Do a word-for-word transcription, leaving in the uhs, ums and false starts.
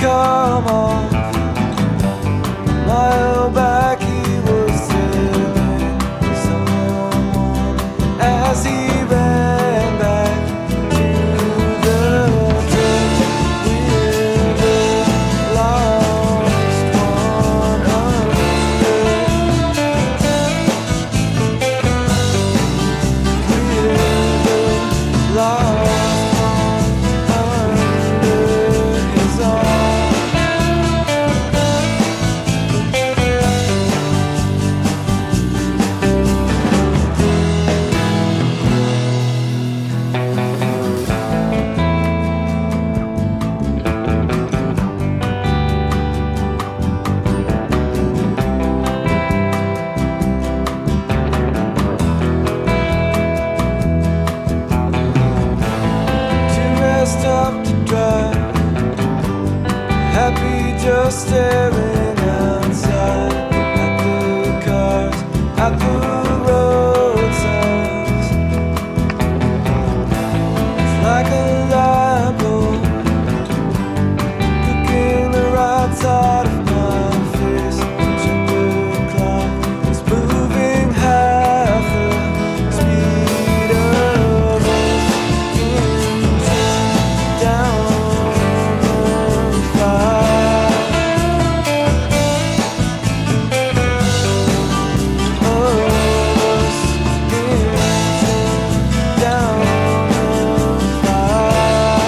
come off. A mile back he was telling someone as he ran back to the church with the lost one under. With the lost one under his arm. Too messed up to drive, happy just staring outside at the cars, at the road signs. It's like a light bulb looking the right side of my face. Shepherd clock is moving half the speed of us engine down the fire. Us engine down the fire.